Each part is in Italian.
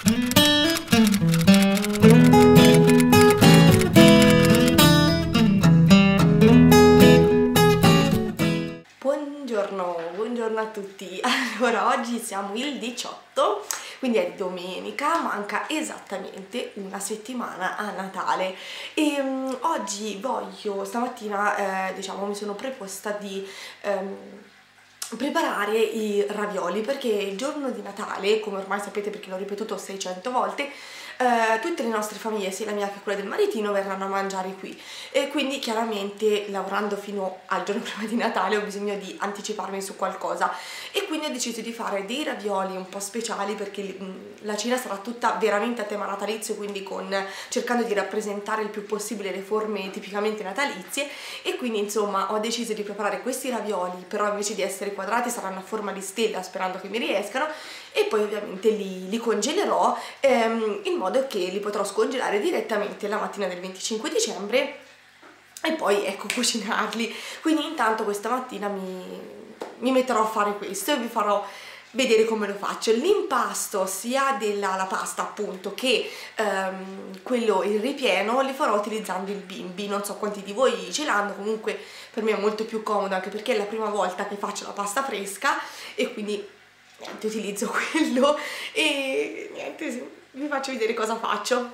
Buongiorno a tutti. Allora, oggi siamo il 18, quindi è domenica, manca esattamente una settimana a Natale e oggi stamattina diciamo mi sono preposta di preparare i ravioli, perché il giorno di Natale, come ormai sapete perché l'ho ripetuto 600 volte, tutte le nostre famiglie, sia la mia che quella del maritino, verranno a mangiare qui e quindi chiaramente, lavorando fino al giorno prima di Natale, ho bisogno di anticiparmi su qualcosa e quindi ho deciso di fare dei ravioli un po' speciali, perché la cena sarà tutta veramente a tema natalizio, quindi cercando di rappresentare il più possibile le forme tipicamente natalizie, e quindi insomma ho deciso di preparare questi ravioli, però invece di essere quadrati saranno a forma di stella, sperando che mi riescano, e poi ovviamente li congelerò in modo che li potrò scongelare direttamente la mattina del 25 dicembre e poi ecco cucinarli. Quindi intanto questa mattina mi metterò a fare questo e vi farò vedere come lo faccio. L'impasto sia della pasta appunto che il ripieno li farò utilizzando il bimbi. Non so quanti di voi ce l'hanno, comunque per me è molto più comodo, anche perché è la prima volta che faccio la pasta fresca e quindi niente, utilizzo quello e niente, vi faccio vedere cosa faccio.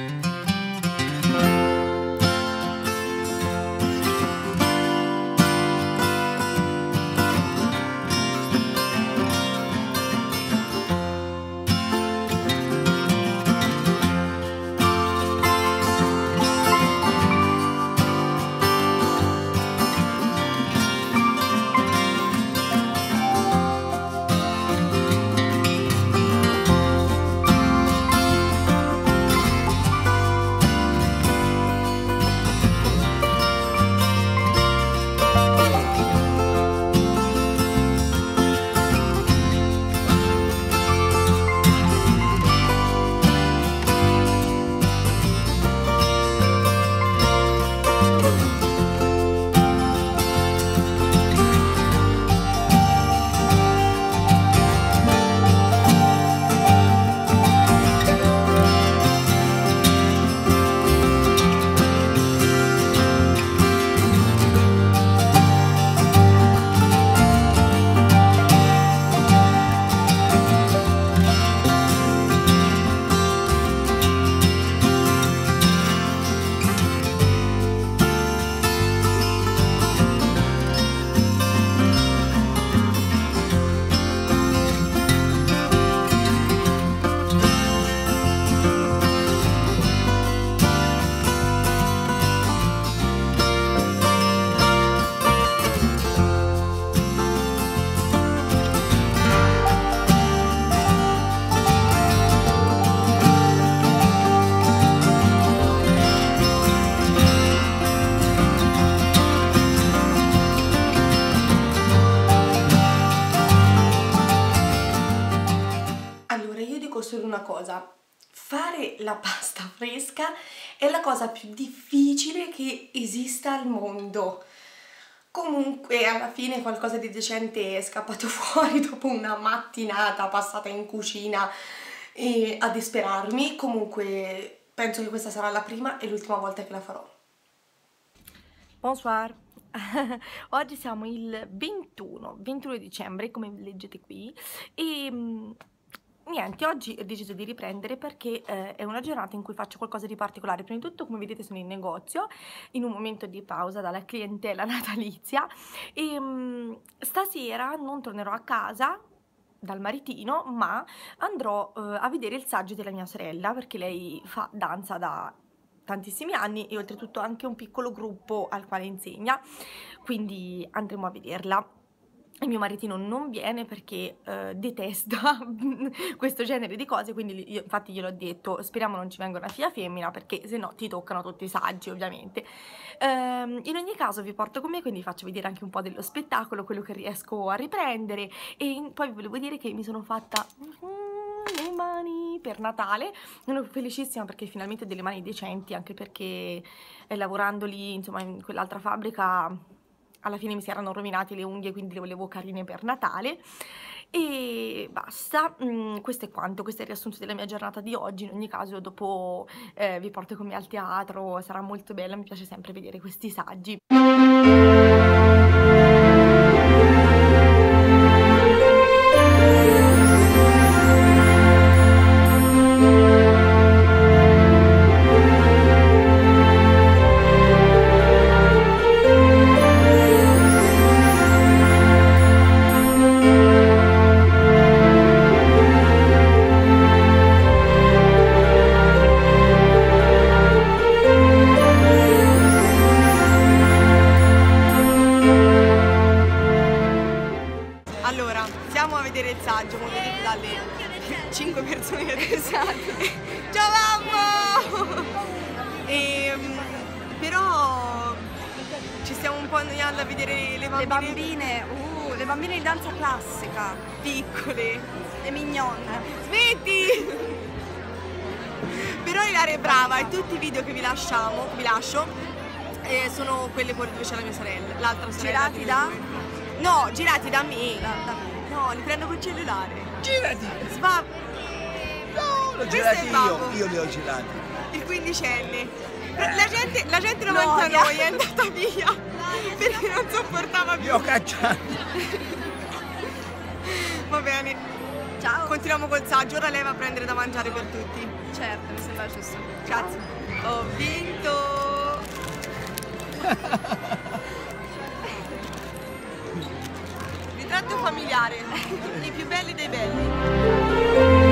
Solo una cosa: fare la pasta fresca è la cosa più difficile che esista al mondo. Comunque alla fine qualcosa di decente è scappato fuori dopo una mattinata passata in cucina a disperarmi. Comunque penso che questa sarà la prima e l'ultima volta che la farò. Bonsoir. Oggi siamo il 21 dicembre, come leggete qui, e niente, oggi ho deciso di riprendere perché è una giornata in cui faccio qualcosa di particolare. Prima di tutto, come vedete, sono in negozio in un momento di pausa dalla clientela natalizia e stasera non tornerò a casa dal maritino, ma andrò a vedere il saggio della mia sorella, perché lei fa danza da tantissimi anni e oltretutto anche un piccolo gruppo al quale insegna, quindi andremo a vederla. Il mio maritino non viene perché detesta questo genere di cose, quindi io infatti gliel'ho detto: speriamo non ci venga una figlia femmina, perché se no ti toccano tutti i saggi ovviamente. In ogni caso vi porto con me, quindi vi faccio vedere anche un po' dello spettacolo, quello che riesco a riprendere, e poi vi volevo dire che mi sono fatta le mani per Natale. Sono felicissima perché finalmente ho delle mani decenti, anche perché lavorando lì, insomma, in quell'altra fabbrica alla fine mi si erano rovinate le unghie, quindi le volevo carine per Natale. e basta. Questo è quanto, questo è il riassunto della mia giornata di oggi. In ogni caso dopo vi porto con me al teatro, sarà molto bella, mi piace sempre vedere questi saggi. Allora, siamo a vedere il saggio, come vedete dalle 5 persone che ciao mamma! Però ci stiamo un po' annoiando a vedere le bambine. Le bambine di danza classica, Piccole. le mignonne. Smetti! Però Ilaria è brava e tutti i video che vi lascio sono quelle dove c'è la mia sorella, l'altra sorella. Girati da? No, girati da me. No, li prendo col cellulare. Girati! No, l'ho girati io li ho girati. Il quindicenne. La gente davanti a noi è andata via perché non sopportava più. Li ho cacciati. Va bene. Ciao. Continuiamo col saggio, ora lei va a prendere da mangiare per tutti. Certo, mi sembra giusto. Grazie. Ho vinto. Ritratto familiare, i più belli dei belli.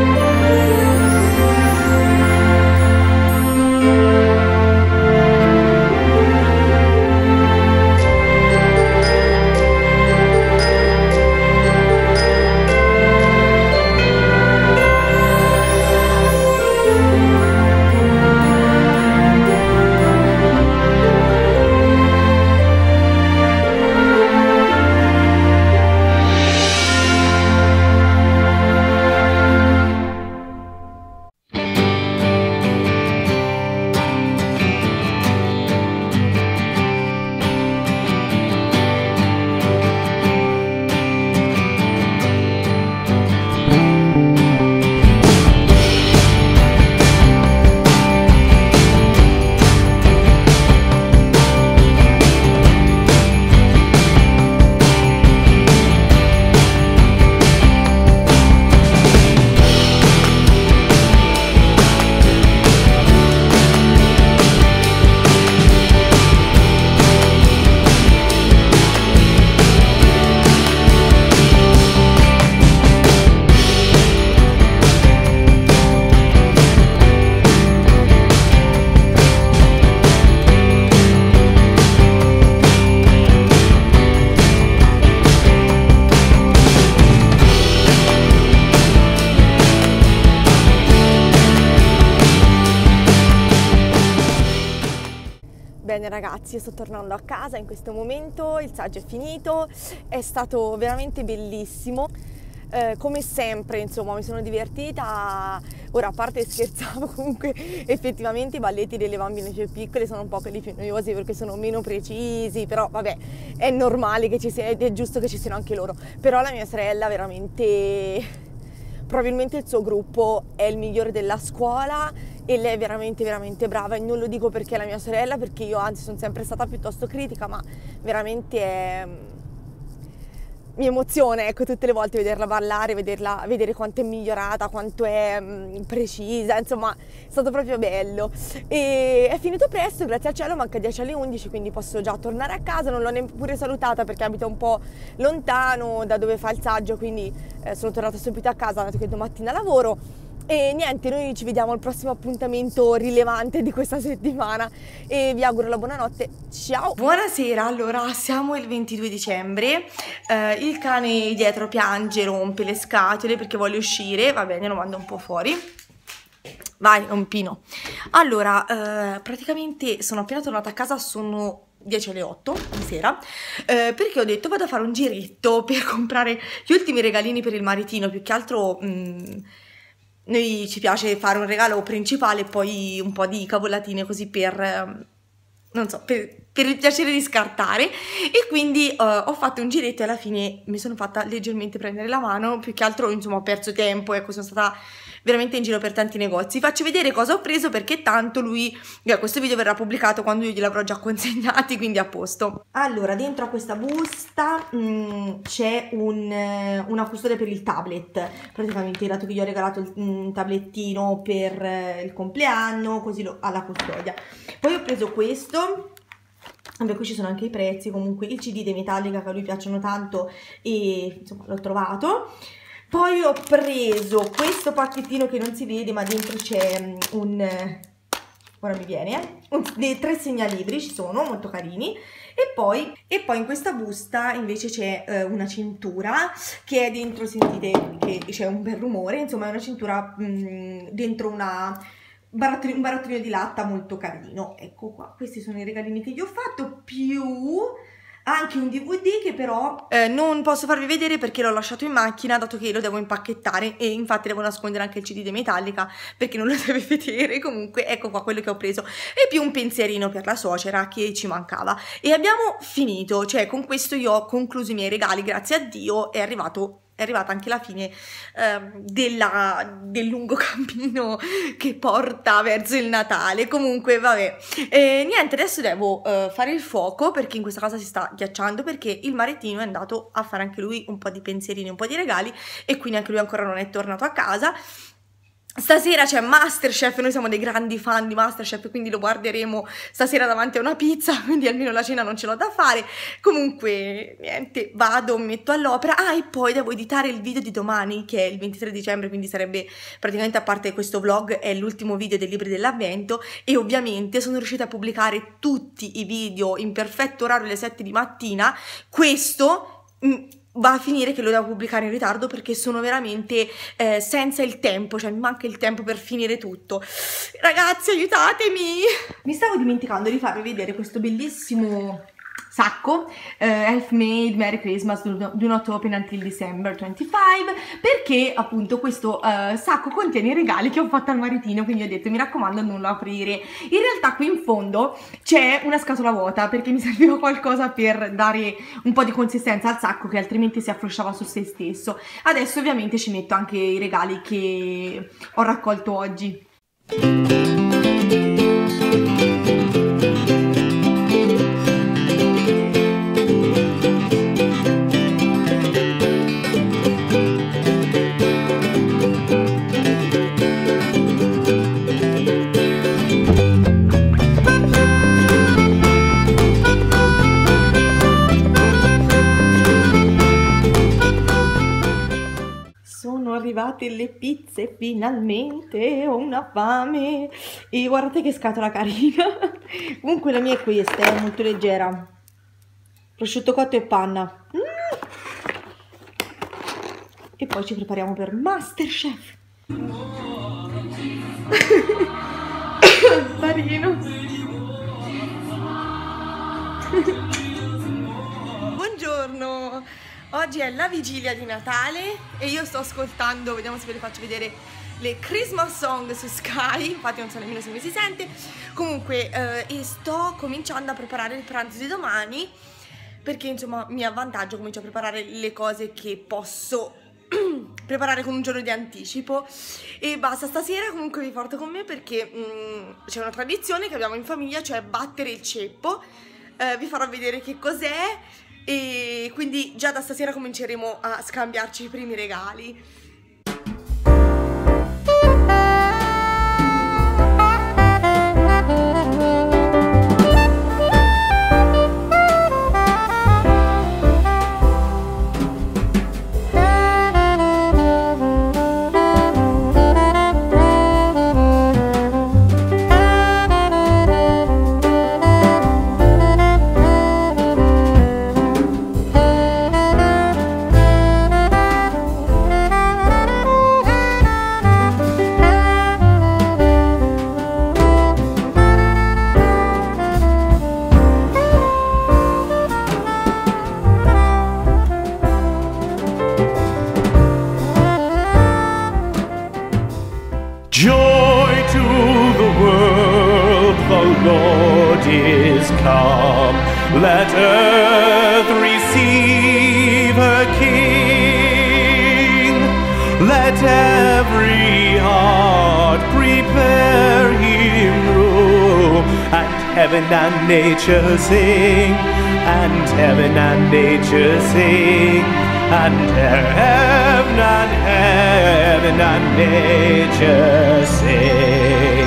Bene ragazzi, io sto tornando a casa in questo momento, il saggio è finito, è stato veramente bellissimo, come sempre insomma mi sono divertita. Ora, a parte scherzavo, comunque effettivamente i balletti delle bambine più piccole sono un po' quelli più noiosi perché sono meno precisi, però vabbè, è normale che ci sia, ed è giusto che ci siano anche loro. Però la mia sorella veramente, probabilmente il suo gruppo è il migliore della scuola e lei è veramente veramente brava, e non lo dico perché è la mia sorella, perché io anzi sono sempre stata piuttosto critica, ma veramente mi emoziona, ecco, tutte le volte vederla ballare, vedere quanto è migliorata, quanto è precisa, insomma è stato proprio bello. E è finito presto, grazie al cielo, manca 10 alle 11, quindi posso già tornare a casa. Non l'ho neppure salutata perché abita un po' lontano da dove fa il saggio, quindi sono tornata subito a casa, dato che domattina lavoro. E niente, noi ci vediamo al prossimo appuntamento rilevante di questa settimana e vi auguro la buonanotte, ciao! Buonasera, allora siamo il 22 dicembre, il cane dietro piange, rompe le scatole perché vuole uscire, va bene, lo mando un po' fuori. Vai, rompino. Allora, praticamente sono appena tornata a casa, sono 10 alle 8 di sera, perché ho detto vado a fare un giretto per comprare gli ultimi regalini per il maritino, più che altro... noi ci piace fare un regalo principale e poi un po' di cavolatine così per, non so, per per il piacere di scartare, e quindi ho fatto un giretto e alla fine mi sono fatta leggermente prendere la mano, più che altro insomma ho perso tempo, ecco, sono stata veramente in giro per tanti negozi. Faccio vedere cosa ho preso perché tanto lui, questo video verrà pubblicato quando io gliel'avrò già consegnati, quindi a posto. Allora, dentro a questa busta c'è una custodia per il tablet, praticamente, dato che gli ho regalato un tablettino per il compleanno, così alla custodia. Poi ho preso questo. Vabbè, qui ci sono anche i prezzi, comunque il CD dei Metallica che a lui piacciono tanto e insomma l'ho trovato. Poi ho preso questo pacchettino che non si vede, ma dentro c'è ora mi viene, dei 3 segnalibri, ci sono, molto carini. E poi in questa busta invece c'è una cintura che è dentro, sentite che c'è un bel rumore, insomma è una cintura dentro un barattolino di latta molto carino. Ecco qua, questi sono i regalini che gli ho fatto, più anche un DVD che però non posso farvi vedere perché l'ho lasciato in macchina, dato che lo devo impacchettare, e infatti devo nascondere anche il CD dei Metallica perché non lo deve vedere. Comunque ecco qua quello che ho preso, e più un pensierino per la suocera che ci mancava, e abbiamo finito. Cioè, con questo io ho concluso i miei regali, grazie a Dio. È arrivata anche la fine del lungo cammino che porta verso il Natale. Comunque vabbè, niente, adesso devo fare il fuoco perché in questa casa si sta ghiacciando, perché il maritino è andato a fare anche lui un po' di pensierini, un po' di regali, e quindi anche lui ancora non è tornato a casa. Stasera c'è Masterchef, noi siamo dei grandi fan di Masterchef, quindi lo guarderemo stasera davanti a una pizza, quindi almeno la cena non ce l'ho da fare. Comunque niente, vado, mi metto all'opera. Ah, e poi devo editare il video di domani, che è il 23 dicembre, quindi sarebbe praticamente, a parte questo vlog, è l'ultimo video dei libri dell'avvento, e ovviamente sono riuscita a pubblicare tutti i video in perfetto orario alle 7 di mattina. Questo va a finire che lo devo pubblicare in ritardo perché sono veramente senza il tempo, cioè mi manca il tempo per finire tutto. Ragazzi, aiutatemi! Mi stavo dimenticando di farvi vedere questo bellissimo sacco, Elf-Made Merry Christmas Do Not Open Until December 25, perché appunto questo sacco contiene i regali che ho fatto al maritino, quindi ho detto mi raccomando non lo aprire. In realtà qui in fondo c'è una scatola vuota perché mi serviva qualcosa per dare un po' di consistenza al sacco, che altrimenti si afflosciava su se stesso. Adesso ovviamente ci metto anche i regali che ho raccolto oggi. Arrivate le pizze finalmente, ho una fame, e guardate che scatola carina. Comunque la mia è questa, è molto leggera, prosciutto cotto e panna. E poi ci prepariamo per Masterchef. Barino. Buongiorno. Oggi è la vigilia di Natale e io sto ascoltando, vediamo se ve le faccio vedere, le Christmas song su Sky, infatti non so nemmeno se mi si sente. Comunque e sto cominciando a preparare il pranzo di domani, perché insomma mi avvantaggio, comincio a preparare le cose che posso preparare con un giorno di anticipo. E basta, stasera comunque vi porto con me perché c'è una tradizione che abbiamo in famiglia, cioè battere il ceppo. Vi farò vedere che cos'è. E quindi già da stasera cominceremo a scambiarci i primi regali. Joy to the world, the Lord is is come. Let earth receive her King. Let every heart prepare him room. And heaven and nature sing. And heaven and nature sing. And heaven and nature sing.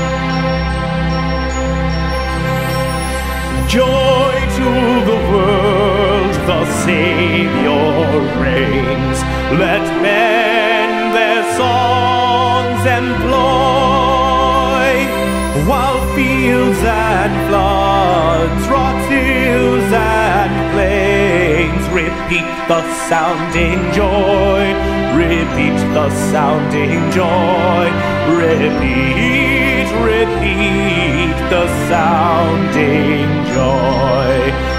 Joy to the world, the Savior reigns. Let men their songs employ, while fields and floods, rocks, hills and plains repeat the sounding joy. Repeat the sounding joy. Repeat, repeat the sounding joy.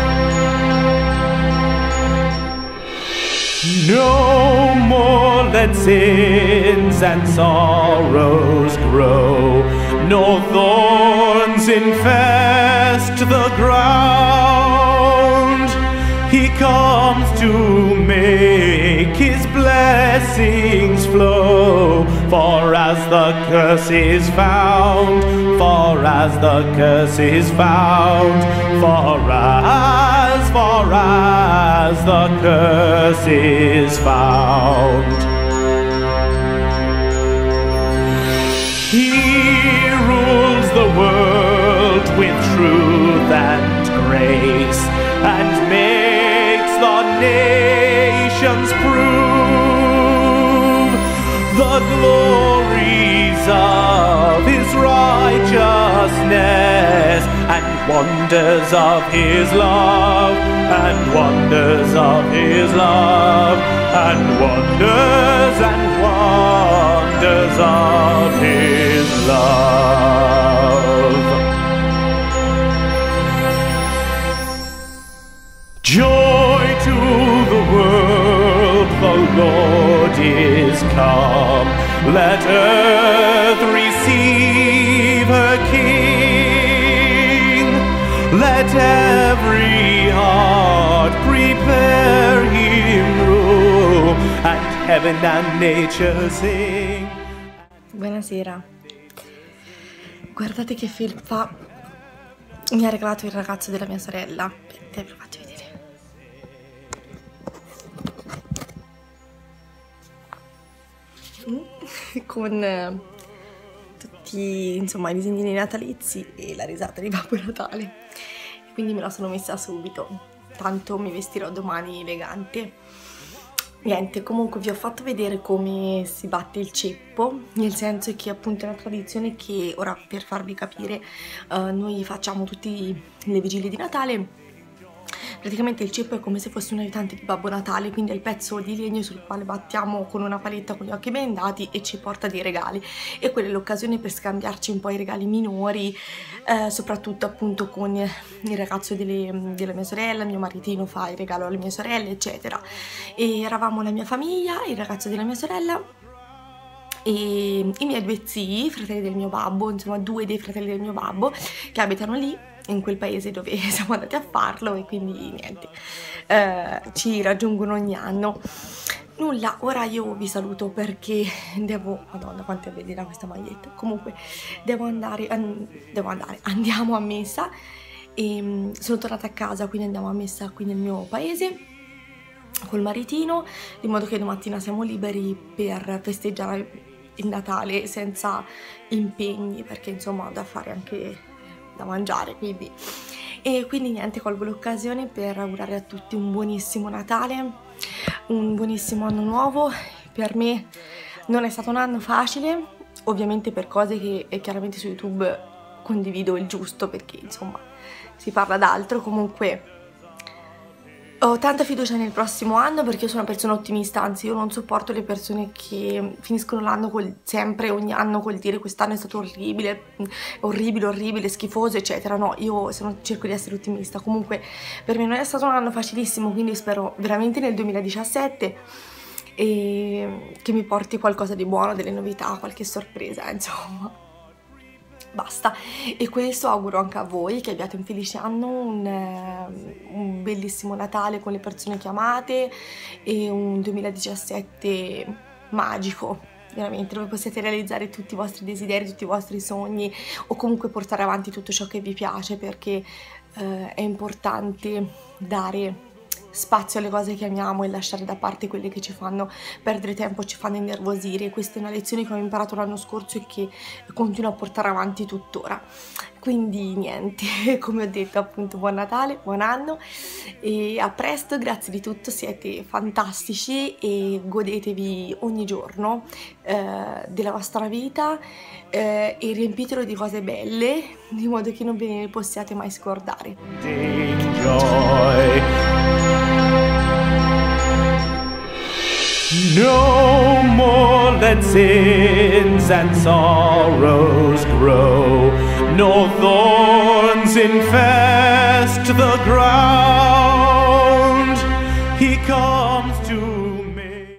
No more let sins and sorrows grow, nor thorns infest the ground. He comes to make his blessings flow, for as the curse is found, for as the curse is found, for as the curse is found. He rules the world with truth and grace, and makes the nations prove the glories of his righteousness, and wonders of his love, and wonders of his love, and wonders of his love. Joy to the world, the Lord is come. Let earth receive her King. Let every heart prepare him room, and heaven and nature sing. Buonasera. Guardate che felpa mi ha regalato il ragazzo della mia sorella. Te ve lo faccio vedere. Con tutti, insomma, i disegnini natalizi e la risata di Babbo Natale. Quindi me la sono messa subito, tanto mi vestirò domani elegante. Niente, comunque vi ho fatto vedere come si batte il ceppo, nel senso che appunto è una tradizione che, ora per farvi capire, noi facciamo tutte le vigilie di Natale. Praticamente il ceppo è come se fosse un aiutante di Babbo Natale, quindi è il pezzo di legno sul quale battiamo con una paletta con gli occhi bendati e ci porta dei regali, e quella è l'occasione per scambiarci un po' i regali minori, soprattutto appunto con il ragazzo della mia sorella. Mio maritino fa il regalo alle mie sorelle eccetera, e eravamo la mia famiglia, il ragazzo della mia sorella e i miei due zii, fratelli del mio babbo, insomma due dei fratelli del mio babbo che abitano lì in quel paese dove siamo andati a farlo, e quindi niente, ci raggiungono ogni anno. Nulla, ora io vi saluto perché devo, madonna quanto è bella questa maglietta, comunque andiamo a messa, e sono tornata a casa, quindi andiamo a messa qui nel mio paese col maritino, in modo che domattina siamo liberi per festeggiare il Natale senza impegni, perché insomma ho da fare anche da mangiare, quindi niente, colgo l'occasione per augurare a tutti un buonissimo Natale, un buonissimo anno nuovo. Per me non è stato un anno facile, ovviamente per cose che chiaramente su YouTube condivido il giusto, perché insomma si parla d'altro. Comunque ho tanta fiducia nel prossimo anno, perché io sono una persona ottimista, anzi io non sopporto le persone che finiscono l'anno sempre, ogni anno, col dire quest'anno è stato orribile, orribile, schifoso eccetera. No, io cerco di essere ottimista. Comunque per me non è stato un anno facilissimo, quindi spero veramente nel 2017 che mi porti qualcosa di buono, delle novità, qualche sorpresa, insomma. basta. E questo auguro anche a voi, che abbiate un felice anno, un bellissimo Natale con le persone che amate e un 2017 magico, veramente, dove possiate realizzare tutti i vostri desideri, tutti i vostri sogni, o comunque portare avanti tutto ciò che vi piace, perché è importante dare spazio alle cose che amiamo e lasciare da parte quelle che ci fanno perdere tempo, ci fanno innervosire. Questa è una lezione che ho imparato l'anno scorso e che continuo a portare avanti tuttora. Quindi niente, come ho detto appunto, buon Natale, buon anno e a presto, grazie di tutto, siete fantastici e godetevi ogni giorno della vostra vita e riempitelo di cose belle, di modo che non ve ne possiate mai scordare. No more let sins and sorrows grow, nor thorns infest the ground. He comes